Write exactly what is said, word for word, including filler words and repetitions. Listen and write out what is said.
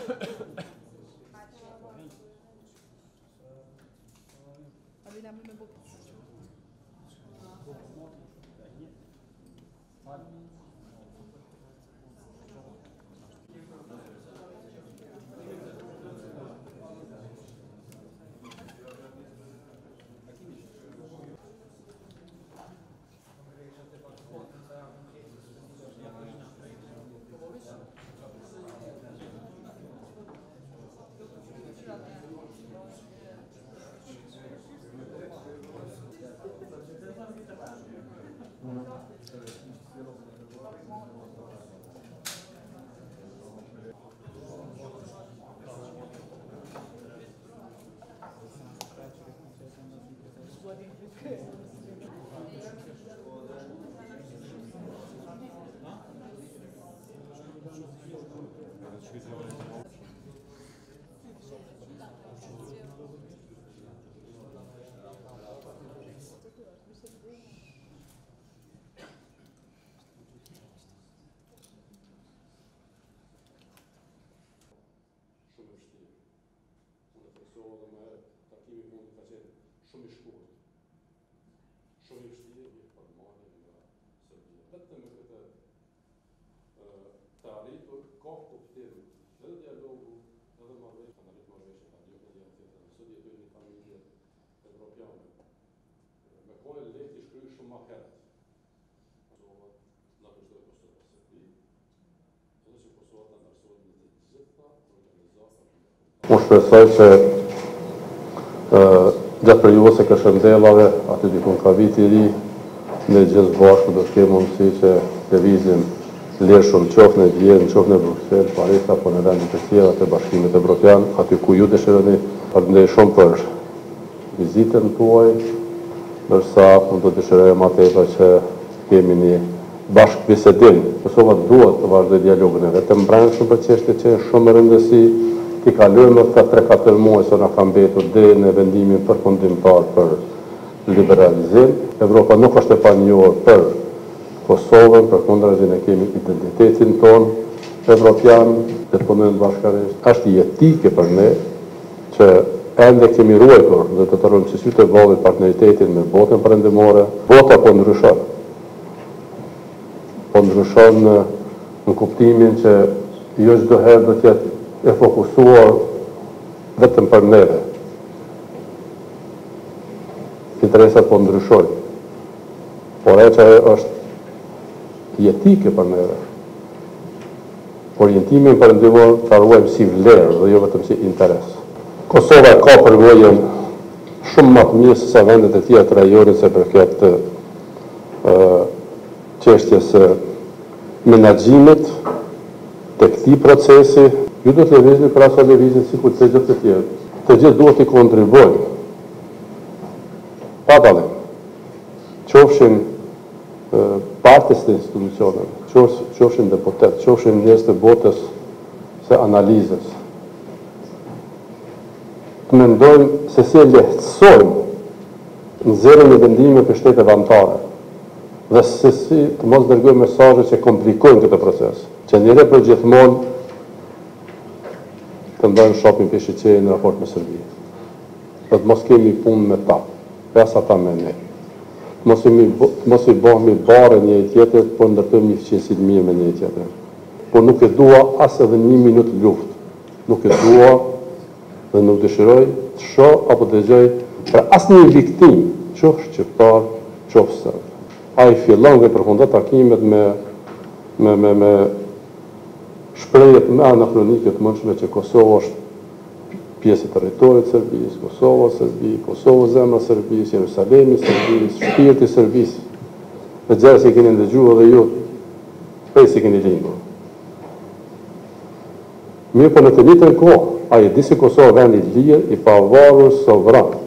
Unë shpresoj që gjatë periudhës së Këshillëndellave, aty diku ka viti i ri, ne gjithë bashkë do të kemi mundësi që lëvizjen lirshëm qoftë në Vjenë, qoftë në Bruxelles, Paris apo në vende të tjera të Bashkimit Evropian, aty ku ju dëshironi. Faleminderit shumë për vizitën tuaj, ndërsa unë do dëshiroj më tepër që kemi një bashkëbisedim. Kosova duhet të vazhdojë dialogun e vetëm brendshëm për çështje që është shumë e rëndësi. I kalojmë të tre katër muaj që na ka mbetur deri në vendimin përfundimtar për liberalizim. Evropa nuk është e panjohur për Kosovën, përkundrazi ne kemi identitetin ton evropian, dhe punojmë bashkërisht. Është jetike për ne që ende kemi ruajtur dhe të të rëndësishme të vallit partneritetin me botën perëndimore. Bota po ndryshon. Po ndryshon në, në kuptimin që jo çdo herë do të jetë e fokusuar vetëm për neve. Interesat po ndryshojnë. Por e që është jetike për neve. Orientimin perëndimor ta ruajmë si vlerë dhe jo vetëm si interes. Kosova ka përvojën shumë më të mirë se sa vendet e tjera të rajonit se përket çështjes së menaxhimit të këtij procesi. Ju do të lëvizni për asa lëvizin si kur të gjithë të tjerë. Të gjithë duhet të kontribojnë. Pa dalim. Qofshin partes të institucioneve, qofshin deputet, qofshin njerëz të botës së analizës. Të mendojmë se si e lehtësojmë nxjerrjen e vendimeve për shtetet anëtare dhe se si të mos dërgojmë mesazhe që komplikojnë këtë proces. Që njëre për gjithmonë të ndojnë shopin për shqeqeje në raport me Serbi. Dhe të mos kemi punë me ta, pesa ta me ne. Mos i bëhmi bare një e tjetër, por ndërtojmë një fqesit mirë me një e tjetër. Por nuk e dua as edhe një minut luft. Nuk e dua dhe nuk dëshiroj të shoh apo të dëgjoj për asnjë viktim, qoftë shqiptar, qoftë serb. Ai fillon dhe përfundon takimet me me me me shprehjet më anakronike të mundshme që Kosova është pjesë e territorit të Serbisë, Kosova Serbi, Kosova zemra e Serbisë, Jerusalemi i Serbisë, shpirti i Serbisë. Dhe gjëra që keni ndëgjuar edhe ju, prej se keni lindur. Mirë, po në të njëjtën kohë, ai e di se Kosova vendi i lirë, i pavarur, sovran.